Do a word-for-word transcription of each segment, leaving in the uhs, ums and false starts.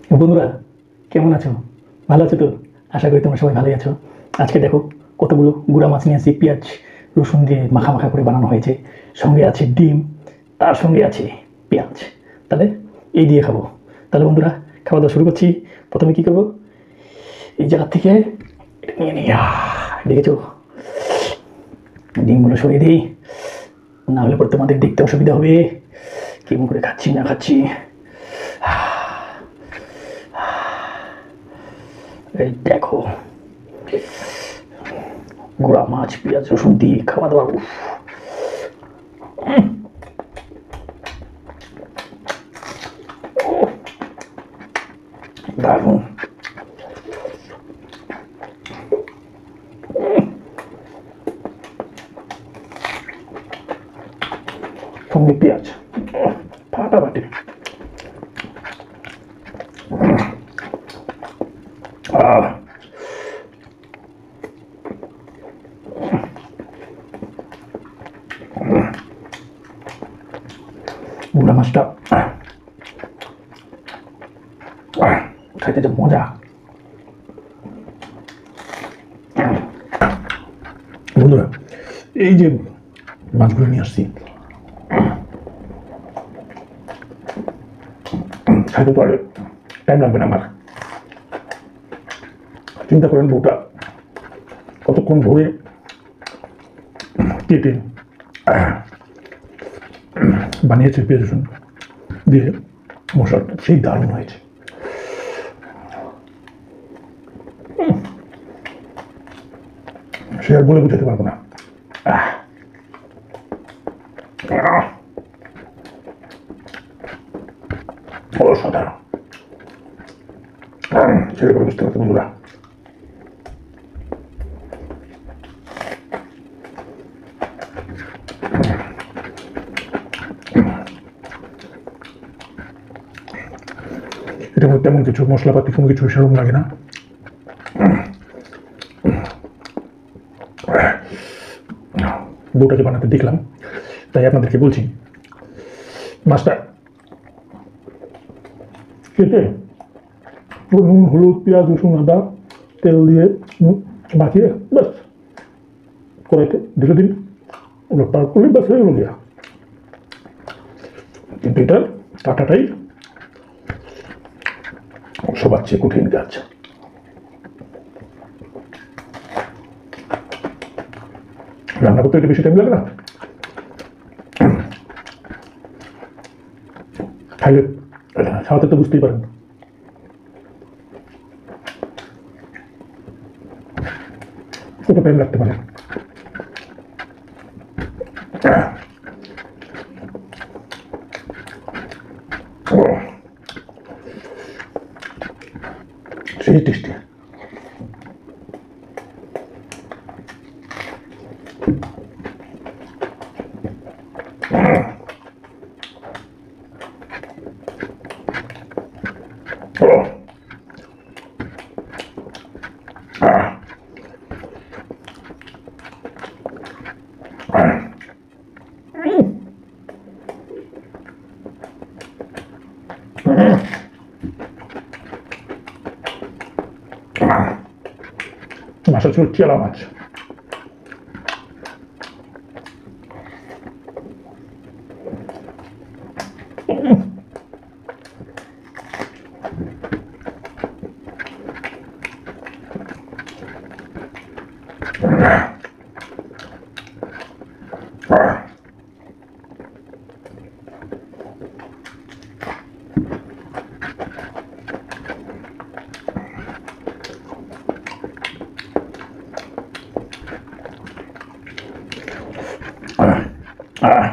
বন্ধুরা, কেমন আছো? ভালো আছো তো? আশা করি তোমরা সবাই ভালোই আছো। আজকে দেখো কতগুলো গুঁড়া মাছ নিয়ে আসি, পেঁয়াজ রসুন দিয়ে মাখা মাখা করে বানানো হয়েছে। সঙ্গে আছে ডিম, তার সঙ্গে আছে পেঁয়াজ। তাহলে এই দিয়ে খাবো। তাহলে বন্ধুরা, খাওয়া দাওয়া শুরু করছি। প্রথমে কী করবো, এই জায়গা থেকে এটা নিয়ে নিই। আহ, দেখেছো, ডিমগুলো সরিয়ে দিই, না হলে পরে তোমাদের দেখতে অসুবিধা হবে কেমন করে খাচ্ছি না খাচ্ছি। এই দেখো, গুঁড়া মাছ পেঁয়াজ রসুন দিয়ে খাওয়া দাওয়া, উফ, দারুণ। সঙ্গে পেঁয়াজ ফাটাফাটি। আহ গুঁড়া মাছটা খাইতে যে মজা। বন্ধুরা, এই যে মাছগুলো নিয়ে আসছি, খাইতে তো আর টাইম লাগবে না আমার। চিন্তা করেন বউটা কতক্ষণ ধরে কেটে বানিয়েছে পেঁয়াজ রসুন দিয়ে মশলাটা, সেই দারুণ হয়েছে। সে আর বলে বুঝাতে পারবো না। অসাধারণ, ছেড়ে করে বুঝতে পারতো বন্ধুরা। এটা মধ্যে তেমন কিছু মশলাপাতি কোনো কিছু সেরকম লাগে না। বউটাকে বানাতে দেখলাম, তাই আপনাদেরকে বলছি। মাছটা কেটে নুন হলুদ পেঁয়াজ রসুন আদা তেল দিয়ে মাখিয়ে ব্যাস কড়াইতে ঢেলে দিন, ওগুলো পার করলে ব্যাস হয়ে গেল গিয়া। কিন্তু এটার কাটাটাই সবার চেয়ে কঠিন কাজ। রান্না করতে একটু বেশি টাইম লাগে না, খাইলে খাওয়াতে তো বুঝতেই পারেন। কত টাইম লাগতে পারে। সেই টেস্টি। মাছটা ছিল চেলা মাছ। Ah.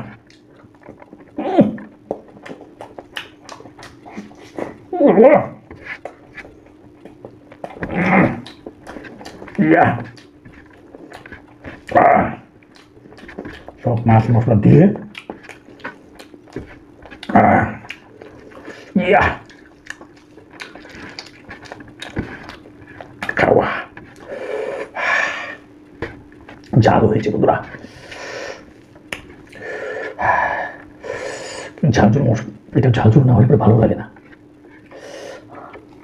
Yeah. Ah. সব মাছ মশলা দিয়ে ইয়া খাওয়া জাদু হয়েছে বন্ধুরা। ঝালঝুল মশলা, এটা ঝালঝুল না হলে ভালো লাগে না।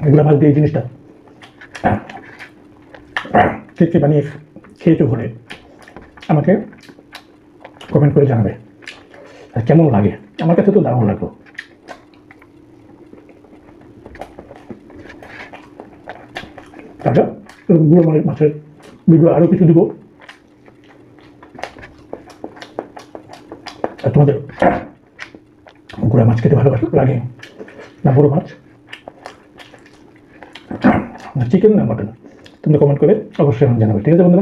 গুঁড়া মাছ দিয়ে এই জিনিসটা কে কে বানিয়ে খেয়েছো ঘরে আমাকে কমেন্ট করে জানাবে আর কেমন লাগে। আমার কাছে তো দারুণ লাগলো। আচ্ছা গুঁড়ো মাছ মাছের ভিডিও আরও কিছু দিব। আর তোমাদের গুঁড়া মাছ খেতে ভালোবাসো লাগে না বড় মাছ না চিকেন না মটন তোমরা কমেন্ট করে অবশ্যই আমাকে জানাবে। ঠিক আছে বন্ধুরা?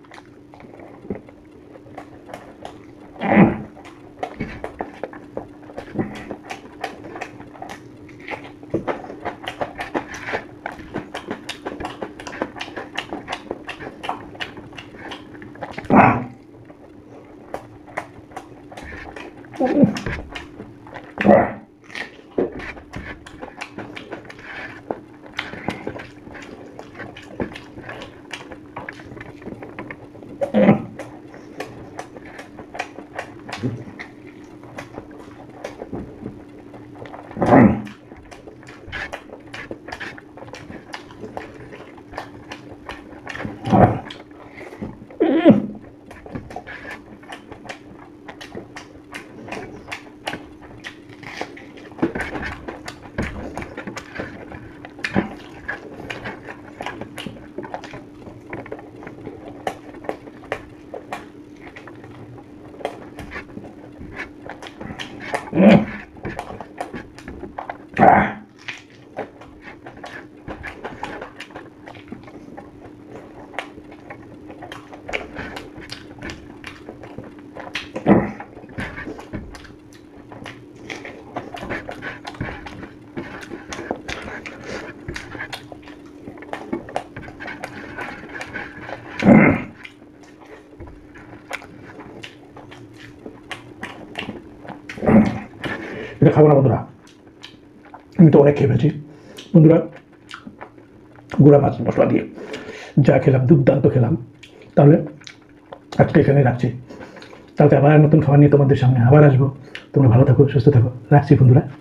এটা খাবো না বন্ধুরা, আমি তো অনেক খেয়ে ফেলছি বন্ধুরা। গুঁড়া মাছ মশলা দিয়ে যা খেলাম দুর্দান্ত খেলাম। তাহলে আজকে এখানে রাখছি, কালকে আবার নতুন খাবার নিয়ে তোমাদের সামনে আবার আসবো। তোমরা ভালো থাকো, সুস্থ থাকো, রাখছি বন্ধুরা।